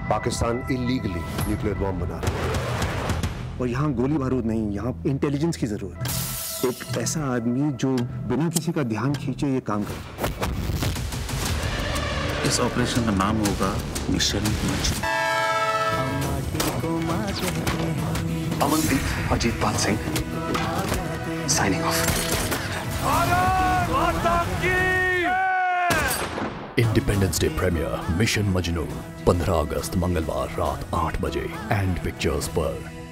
Pakistan illegally nuclear bomb बना रहा है। और यहाँ गोली बारूद नहीं, यहाँ इंटेलिजेंस की जरूरत है। एक ऐसा आदमी जो बिना किसी का ध्यान खींचे ये काम करे। इस ऑपरेशन का नाम होगा mission Majnu. Amandeep Ajitpal Singh signing off. Independence day premiere mission Majnu 15 अगस्त मंगलवार रात 8 बजे एंड पिक्चर्स पर।